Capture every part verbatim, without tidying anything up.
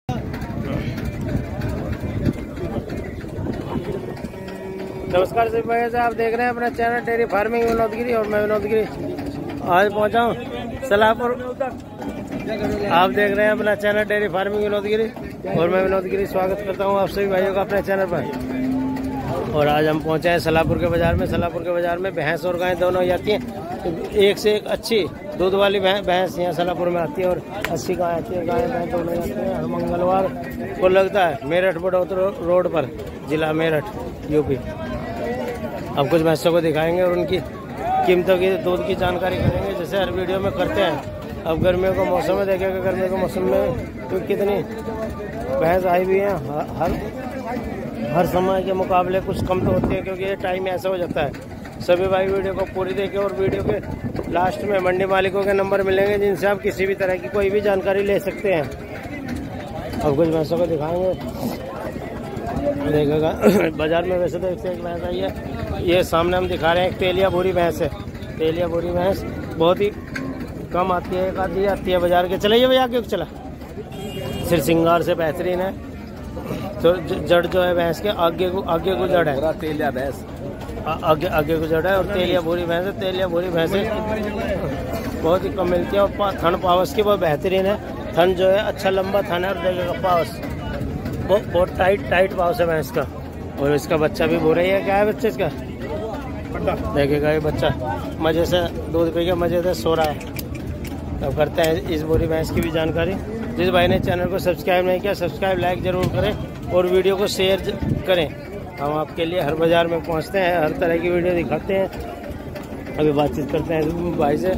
नमस्कार सभी भाई, आप देख रहे हैं अपना channel dairy farming Vinod Giri और मैं विनोद गिरी आज पहुंचा हूँ सलाहपुर। आप देख रहे हैं अपना channel dairy farming Vinod Giri और मैं विनोद गिरी स्वागत करता हूँ आप सभी भाइयों का अपने चैनल पर। और आज हम पहुंचे हैं सलाहपुर के बाजार में। सलाहपुर के बाजार में भैंस और गाय दोनों आती हैं। एक से एक अच्छी दूध वाली भैंस यहाँ सलाहपुर में आती है और अच्छी गाय आती है। गाय भैंस दोनों आती है। हर मंगलवार को लगता है मेरठ बड़ौदा रोड पर, जिला मेरठ, यूपी। अब कुछ भैंसों को दिखाएंगे और उनकी कीमतों की, दूध की जानकारी करेंगे जैसे हर वीडियो में करते हैं। अब गर्मियों का मौसम में देखेगा, गर्मियों के मौसम में तो कितनी भैंस आई हुई है। हर हर समय के मुकाबले कुछ कम तो होती है, क्योंकि ये टाइम ऐसा हो जाता है। सभी भाई वीडियो को पूरी देखें और वीडियो के लास्ट में मंडी मालिकों के नंबर मिलेंगे जिनसे आप किसी भी तरह की कोई भी जानकारी ले सकते हैं। अब कुछ भैंसों को दिखाएंगे, देखेगा बाजार में। वैसे तो एक से एक भैंस आई है। ये सामने हम दिखा रहे हैं एक तेलिया भूरी भैंस है। तेलिया भूरी भैंस बहुत ही कम आती है, एक आधी आती है बाजार के। चलाइए भैया, आगे चला, सिर सिंगार से बेहतरीन है। तो जड़ जो है भैंस के आगे को आगे को जड़ है, तेलिया भैंस आगे आगे को जड़ है और तेलिया भूरी भैंस है। तेलिया भूरी भैंस बहुत ही कम मिलती है और थन पावस की बहुत बेहतरीन है। थन जो है अच्छा लंबा थन है और देखेगा पावस बहुत बहुत टाइट टाइट पावस है भैंस का। और इसका बच्चा भी भूरा ही है। क्या है बच्चे इसका? देखेगा ये बच्चा मजे से दूध पी के मजे से सो रहा है। अब करते हैं इस भूरी भैंस की भी जानकारी। जिस भाई ने चैनल को सब्सक्राइब नहीं किया, सब्सक्राइब लाइक जरूर करें और वीडियो को शेयर करें। हम आपके लिए हर बाजार में पहुंचते हैं, हर तरह की वीडियो दिखाते हैं। अभी बातचीत करते हैं भाई से।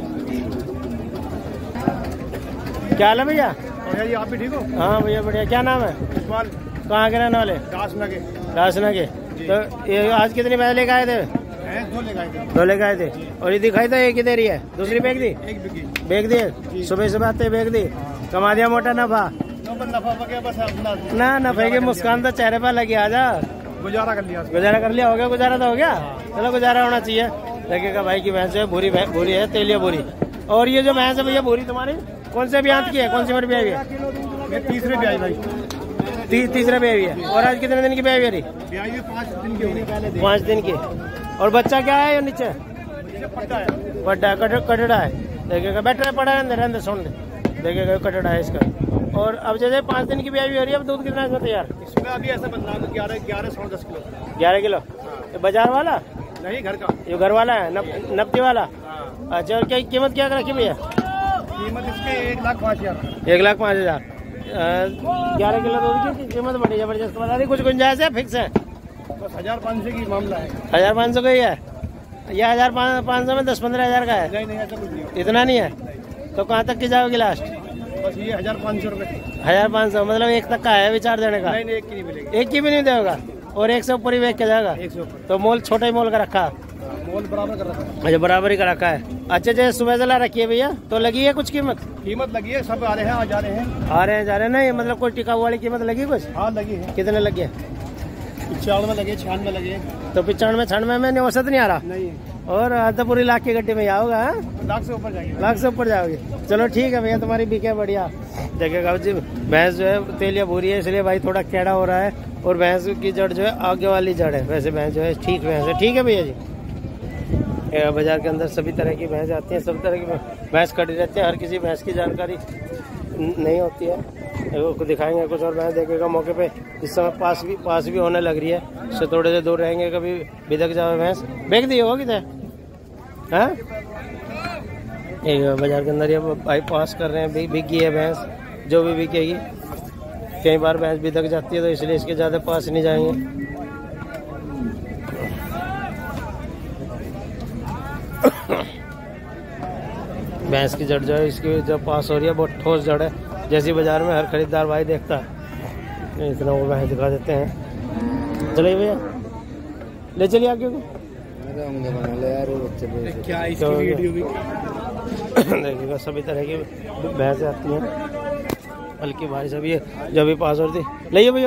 क्या हाल है भैया? जी आप भी ठीक हो? हाँ भैया बढ़िया। क्या नाम है? इकबाल। कहाँ के रहने वाले? दासना के। दासना के। तो ये आज कितनी भैंस लेकर आए थे? दो लेकर आए थे। दो लेकर आए थे। और ये दिखाई तो एक ही दे रही है, दूसरी बेच दी? एक बिकी। बेच दी? सुबह सुबह आते बेच दी? कमा दिया मोटा नफा? नफा बस अपना ना नफे की मुस्कान तो चेहरे पर लगी। आजा, गुजारा कर लिया। गुजारा कर लिया। हो गया गुजारा तो हो गया। चलो गुजारा होना चाहिए। लगेगा भाई की भैंस है, भूरी भूरी है, तेलिया भूरी। और ये जो भैंस है भैया भूरी तुम्हारी कौन से ब्याह की है? कौन सी उम्र ब्याह है? तीसरे ब्याह भाई। ती, तीसरा ब्याह है। और आज कितने दिन की ब्याह है? पाँच दिन की। पाँच दिन की। और बच्चा क्या है? नीचे पड्डा है, कटड़ा है। देखेगा बैठा पड़ा है अंदर, सुन ले। देखेगा कटड़ा है इसका। और अब जैसे पाँच दिन की ब्याह हो रही है, अब दूध कितना इसमें तैयार? इसमें अभी ऐसा बन रहा है ग्यारह ग्यारह सौ दस किलो। ग्यारह किलो। ये बाजार वाला नहीं, घर का। ये घर वाला है, नब्बे वाला। अच्छा, और क्या कीमत क्या रखी भैया? कीमत इसके एक लाख पाँच हजार। एक लाख पाँच हजार। ग्यारह किलो दूध की कीमत बड़ी जबरदस्त बता दी। कुछ गुंजाइश है? फिक्स है? बस हजार पाँच सौ की मामला है। हजार पाँच सौ का ही है? या हजार पाँच सौ में दस पंद्रह हजार का है? नहीं नहीं, ऐसा कुछ नहीं। इतना नहीं है तो कहाँ तक की जाओगी लास्ट? बस ये हजार पाँच सौ रुपये। हजार पाँच सौ मतलब एक तक का है विचार देने का? नहीं नहीं, एक की नहीं मिलेगी। एक की भी नहीं देगा? और एक से ऊपर ही बेच के जाएगा? एक से ऊपर। तो मोल छोटा ही मोल का रखा? मोल बराबर कर रखा है। अच्छा, बराबर ही का रखा है। अच्छा, जैसे सुबह से ला रखी है भैया, तो लगी है कुछ कीमत? कीमत लगी है, सब आ रहे हैं, आ जा रहे हैं। आ रहे हैं जा रहे हैं। नहीं मतलब कोई टिकाऊ वाली कीमत लगी कुछ? हाँ लगी है। कितने लगी है? पिचानवे लगे, छियानवे लगे। तो पिचानवे छियानवे में औसत नहीं आ रहा? नहीं। और तो पूरी लाख की गड्डी में आओगा? लाख से ऊपर जाएंगे। लाख से ऊपर जाओगे? चलो ठीक है भैया, तुम्हारी बिके बढ़िया। देखेगा जी भैंस जो है तेलिया भूरी है, इसलिए भाई थोड़ा कैड़ा हो रहा है। और भैंस की जड़ जो है आगे वाली जड़ है। वैसे भैंस जो है ठीक भैंस है। ठीक है भैया जी। बाजार के अंदर सभी तरह की भैंस आती हैं, सब तरह की भैंस खड़ी रहती है। हर किसी भैंस की जानकारी नहीं होती है। को दिखाएंगे कुछ और भैंस। देखेगा मौके पे इस समय पास भी पास भी होने लग रही है, उससे थोड़े से दूर रहेंगे, कभी बिदक जाओ भैंस। बेच दी होगी तो हाँ, बाजार के अंदर ये भाई पास कर रहे हैं। बिकी है भैंस, जो भी बिकेगी। कई बार भैंस बिदक जाती है तो इसलिए इसके ज़्यादा पास नहीं जाएंगे। भैंस की जड़ जो है इसकी जो पास हो रही है बहुत ठोस जड़ है, जैसी बाजार में हर खरीदार भाई देखता है। इतना वो भैंस दिखा देते हैं। चलिए भैया, ले चलिए आगे को। क्या इसकी वीडियो भी देखिएगा सभी तरह की भैंसें आती हैं, हल्की भारी सभी है जो भी पास होती। ले भैया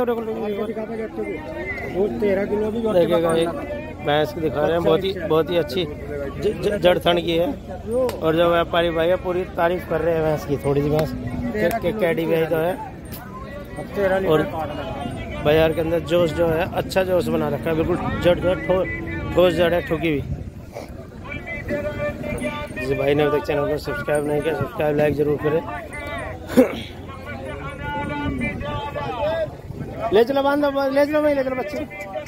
तेरह किलो भी। देखिएगा एक भैंस की दिखा रहे हैं, बहुत ही बहुत ही अच्छी जड़ थन की है। और जो व्यापारी भाई है पूरी तारीफ कर रहे हैं भैंस की। थोड़ी सी भैंस कैडी भी तो है, तेरह और लीटर बाजार के अंदर जोश जो है अच्छा जोश बना रखा है, बिल्कुल जड़ जो है ठो, ठोस जड़ है, ठोकी हुई। जिस भाई ने अभी तक चैनल को सब्सक्राइब नहीं किया, सब्सक्राइब लाइक जरूर करें। ले चलो बांधो, ले चलो भाई, ले चलो बच्चे।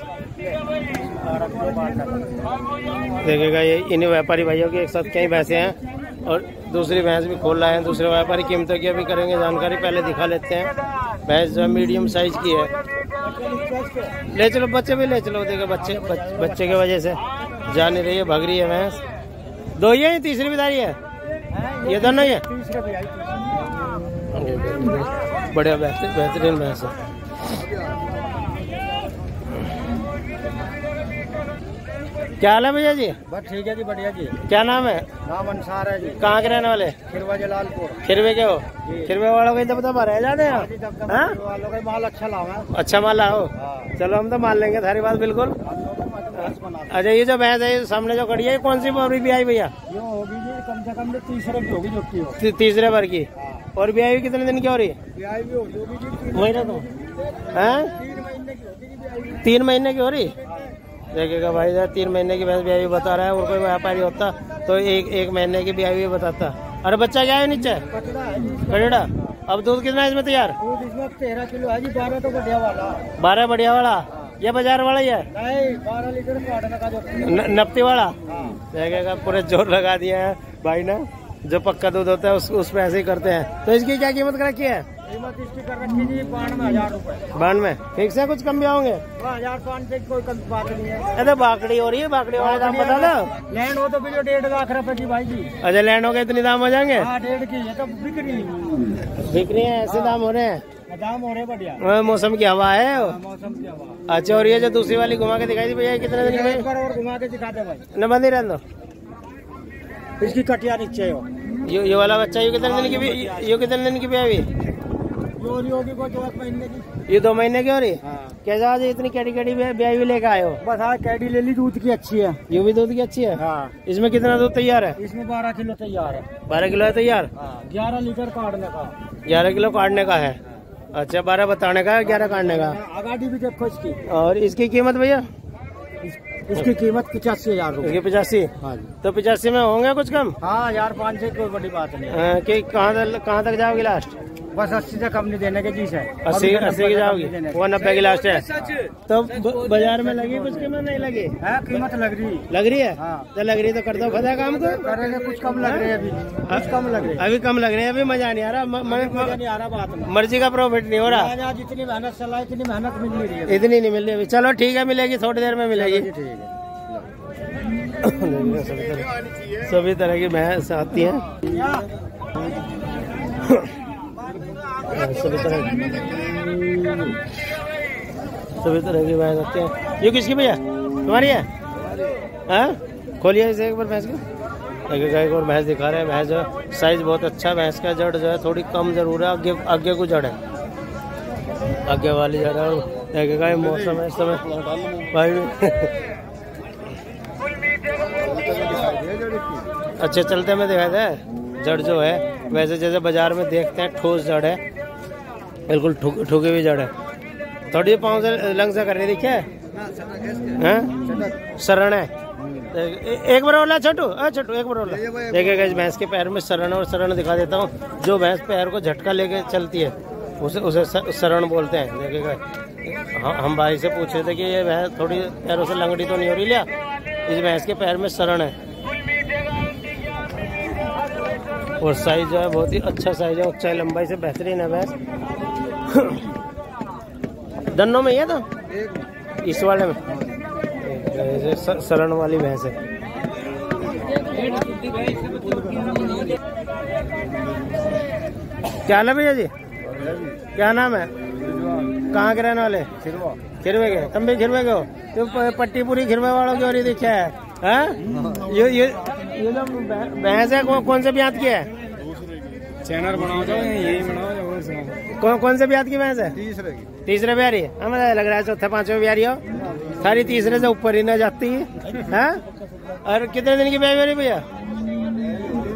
देखिएगा ये इन्हीं व्यापारी भाइयों के एक साथ कई भैंसे हैं और दूसरी भैंस भी खोल रहे हैं। दूसरे व्यापारी कीमतों की अभी करेंगे जानकारी, पहले दिखा लेते हैं। भैंस जो है मीडियम साइज की है। ले चलो बच्चे भी ले चलो। देखो बच्चे बच, बच्चे की वजह से जा नहीं रही है, भाग रही है भैंस। दो ही है, तीसरी भी दारी है, ये दोनों ही है। बढ़िया बेहतरीन भैंस है। क्या हाल है भैया जी? बस ठीक है जी, बढ़िया जी। क्या नाम है? नाम अंसार है जी। कहाँ के रहने वाले? खिरवा जलालपुर। खिरवे के हो? खिरवे वालों को दबदबा भर रह जाते हैं। वालों का माल अच्छा लाओ। अच्छा माल लाओ, चलो हम तो मान लेंगे, थारी बात बिल्कुल। अच्छा ये जो भैंस है सामने जो खड़ी है, कौन सी बोरी भी आई भैया? ये होगी जी कम से कम तीसरे की होगी, जुटती हो। ती, तीसरे भर की। और ब्याह भी कितने दिन की हो रही है? ब्याह भी होगी महीना तो तीन महीने की हो रही। देखिएगा भाई यार, तीन महीने की भैंस ब्याह भी बता रहा है। और कोई व्यापारी होता तो एक एक महीने की ब्याह भी बताता। अरे बच्चा क्या है नीचे? कटड़ा। अब दूध कितना है इसमें तैयार? दूध इसमें तेरह किलो है जी। बारह तो बढ़िया वाला। बारह बढ़िया वाला, ये बाजार वाला ही है? नहीं, बारह लीटर काटने का जो नपती वाला। देखिएगा पूरे जोर लगा दिया है भाई ने। जो पक्का दूध होता है उस उस पे ऐसे ही करते हैं। तो इसकी क्या कीमत कर रखी है? कीमत इसकी कर रखी जी बानवे हजार रूपए। बानवे ठीक से, कुछ कम भी होंगे? हजार पाँच से कोई कम बात नहीं है। अरे बाकड़ी हो रही है, बाकड़ी वाला दाम बता दो। लैंड हो तो भी जो डेढ़ लाख रुपए की भाई जी। अच्छा लैंड हो गए, इतनी दाम हो जाएंगे? हाँ डेढ़ की है तो बिक रही बिक रही है, ऐसे दाम हो रहे हैं। दाम हो रहे बढ़िया। मौसम की हवा है। मौसम की हवा। अच्छा और ये जो दूसरी वाली घुमा के दिखाई दी भैया, कितने दिन एक बार और घुमा के दिखा दे भाई। न बंदी रहने दो। इसकी कटिया नीचे हो। ये ये वाला बच्चा ये कितने दिन की भी, ये कितने दिन की भी अभी? होगी को दो महीने की। ये दो महीने की हो रही? हाँ। कैसा आज इतनी कैडी कैडी ब्याह भी लेके आए हो? बस हाँ कैडी ले ली, दूध की अच्छी है। ये भी दूध की अच्छी है। हाँ। इसमें कितना दूध तैयार है? इसमें बारह किलो तैयार है। बारह किलो है तैयार? ग्यारह लीटर काटने का। ग्यारह किलो काटने का है। अच्छा बारह बताने का है, ग्यारह काटने का। आगाड़ी भी देखो इसकी। और इसकी कीमत भैया? इसकी कीमत पचासी हजार रूपए। पचासी? हाँ जी। तो पचासी में होंगे कुछ कम? हाँ हजार पाँच से कोई बड़ी बात नहीं। आ, कि कहाँ तक कहाँ तक जाओगी लास्ट? बस अस्सी से कम नहीं देने के जी से। अस्सी अस्सी की जाओगी? वो नब्बे की लास्ट है। तो बाजार में लगी कुछ कीमत नहीं लगी? है कीमत लग रही लग रही है। हाँ। तो लग रही तो कर दो खदा काम को। करेंगे, कुछ कम लग रही है अभी। कुछ कम लग रही है अभी, कम लग रही है अभी। मजा नहीं आ रहा, मजा नहीं आ रहा बात में। मर्जी का प्रॉफिट नहीं हो रहा। जितनी मेहनत चला इतनी मेहनत मिल नहीं रही है। इतनी नहीं मिल रही अभी। चलो ठीक है, मिलेगी थोड़ी देर में मिलेगी। ठीक है। सभी तरह सभी तरह की भैंस आती हैं। सभी तरह सभी तरह की भैंस आती हैं। ये किसकी भैया? तुम्हारी है? हाँ खोलिए इसे एक बार भैंस को। एक और भैंस दिखा रहे हैं। भैंस जो साइज बहुत अच्छा। भैंस का जड़ जो है थोड़ी कम जरूर है, आगे आगे को जड़ है, आगे वाली जड़ है। एक मौसम है इस समय भाई। अच्छे चलते में दिखाई दे जड़ जो है, वैसे जैसे बाजार में देखते हैं ठोस जड़ है, बिल्कुल ठुकी हुई जड़ है। थोड़ी पाँव से लंग से कर रही देखिए शरण है। एक बार ओला छोटू, छोटू एक बार ओला देखिएगा। इस भैंस के पैर में शरण और शरण दिखा देता हूँ। जो भैंस पैर को झटका लेके चलती है उसे उसे शरण बोलते हैं। देखिएगा हम भाई से पूछ रहे थे कि ये भैंस थोड़ी पैरों से लंगड़ी तो नहीं हो रही लिया? इस भैंस के पैर में शरण है और साइज जो है बहुत ही अच्छा साइज है। ऊंचाई लंबाई से बेहतरीन है भैंस। दन्नों में ही है तो इस वाले में शरण वाली भैंस है। क्या हाल है भैया जी? क्या नाम है? कहाँ के रहने वाले? खिरवा। खिरवे के? तुम भी खिरवे के हो? तो पट्टी पूरी खिरवे वालों की हो रही देखा है? हाँ? ये ये ये जो भैंस है कौन, कौन से ब्यात की है? चैनल बनाओ जाओ, यही बनाओ। कौन कौन से ब्यात की भैंस है? तीसरे की। तीसरे ब्यारी है? हमें लग रहा है चौथे पांचवे ब्यारी हो। सारी तीसरे से ऊपर ही न जाती है। और कितने दिन की ब्याई हो रही भैया?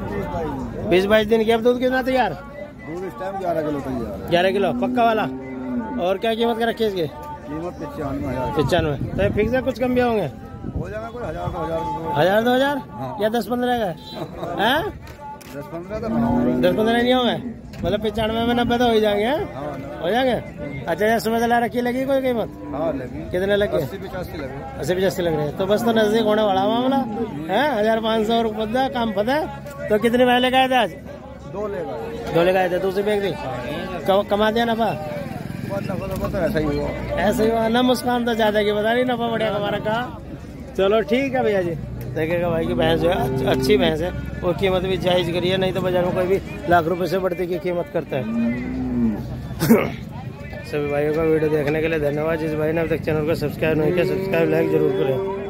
बीस बाईस दिन की। अब दूध कितना तैयार? दूध इस टाइम ग्यारह किलो तैयार। ग्यारह किलो पक्का वाला? और क्या कीमत का रखी है इसकी? कीमत पचानवे हजार पचानवे। तो ये फिक्स है, कुछ कम भी होंगे? हो जाएगा कोई हजार दो हजार हजार दो हजार हाँ। या दस पंद्रह का है? दस पंद्रह तो दस पंद्रह नहीं होंगे, मतलब पचानवे में नब्बे तो हो ही जाएंगे। हैं? हाँ हो जाएंगे। अच्छा यार सुबह दला रखी लगी कोई कीमत? हाँ लगी कितने लगे? अस्सी पचासी लगे। अस्सी पचासी लग रहे हैं, तो बस तो नजदीक होने वाला मामला है। हजार पाँच सौ रुपये काम पता है। तो कितने पहले गए थे आज? दो लेगा दो ले गए थे, दूसरी बेच दी। कम- कमा दिया नफा? तो ऐसा ही हुआ। ऐसे ही हुआ ना, मुस्कान तो ज्यादा की बता रही, नफा बढ़िया हमारा कहा। चलो ठीक है भैया जी, देखेगा भाई की भैंस जो है अच्छी भैंस है, और कीमत भी जायज करिए, नहीं तो बाजार में कोई भी लाख रुपए से बढ़ती की कीमत करता है। सभी भाइयों का वीडियो देखने के लिए धन्यवाद। जिस भाई ने अब तक चैनल को सब्सक्राइब नहीं किया, सब्सक्राइब लाइक जरूर करें।